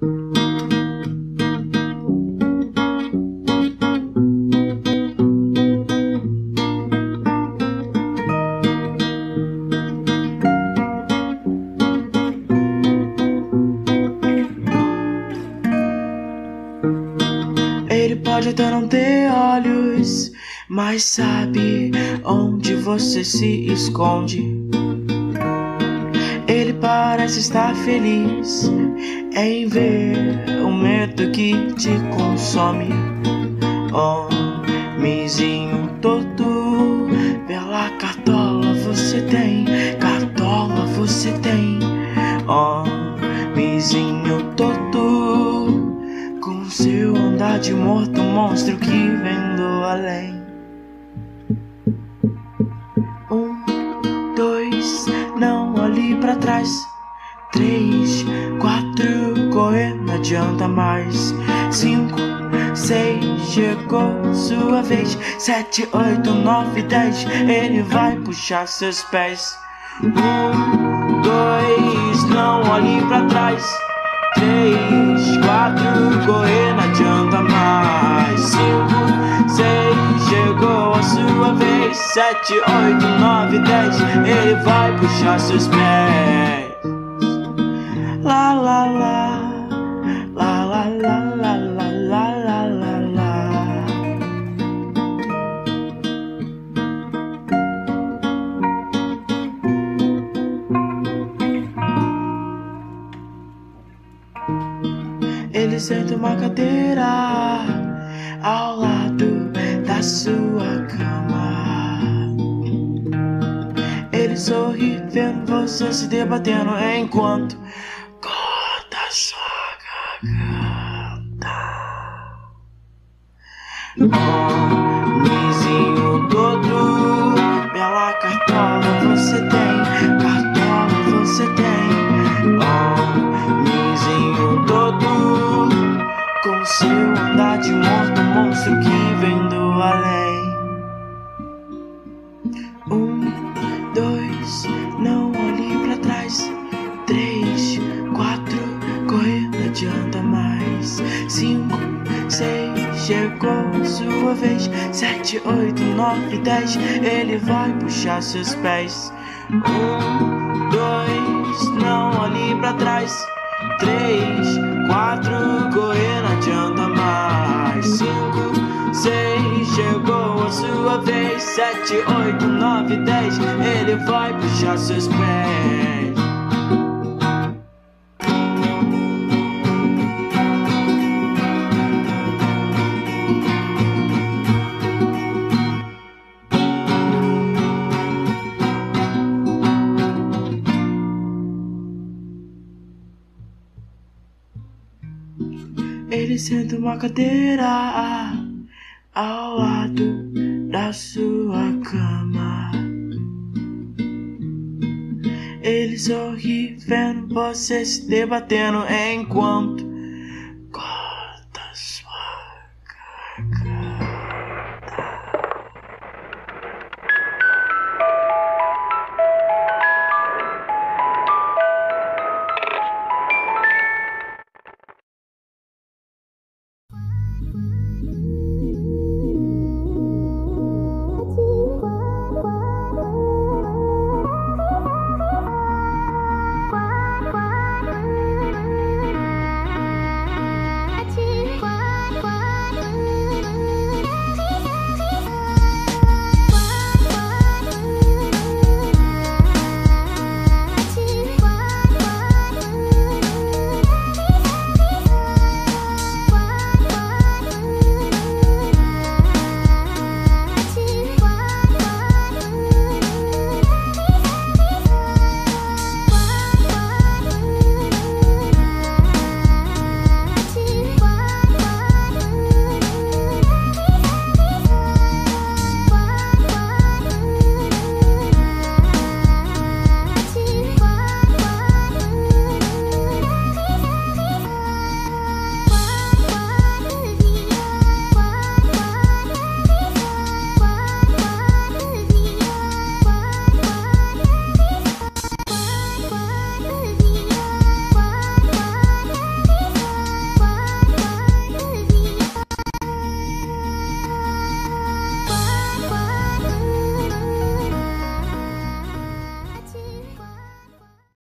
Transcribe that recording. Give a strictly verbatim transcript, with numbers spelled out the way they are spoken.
Ele pode até não ter olhos, mas sabe onde você se esconde. Ele parece estar feliz em ver o medo que te consome. Homenzinho todo, pela cartola você tem, cartola você tem. Homenzinho todo, com seu andar de morto, monstro que vem do além. Um, dois, não olhe pra trás. Três, quatro, correr não adianta mais. Cinco, seis, chegou sua vez. Sete, oito, nove, dez, ele vai puxar seus pés. Um, dois, não olhe pra trás. Três, quatro, correr não adianta mais. Cinco, seis, chegou a sua vez. Sete, oito, nove, dez, ele vai puxar seus pés. La la la, la la la la la la la la la. Ele senta uma cadeira ao lado da sua cama. Ele sorri vendo você se debatendo enquanto corta sua garganta. Homenzinho todo, bela cartola você tem, cartola você tem. Homenzinho todo, com seu andar de morto, monstro que vem do além. Um, dois, não olhe pra trás. Três, quatro, correr não adianta mais. Cinco, seis, chegou sua vez. Sete, oito, nove, dez, ele vai puxar seus pés. Um, dois, não olhe pra trás. Três, quatro, correr não adianta mais. Cinco, seis, chegou a sua vez. Sete, oito, nove, dez, ele vai puxar seus pés. Ele senta uma cadeira ao lado da sua cama. Ele sorri vendo você se debatendo enquanto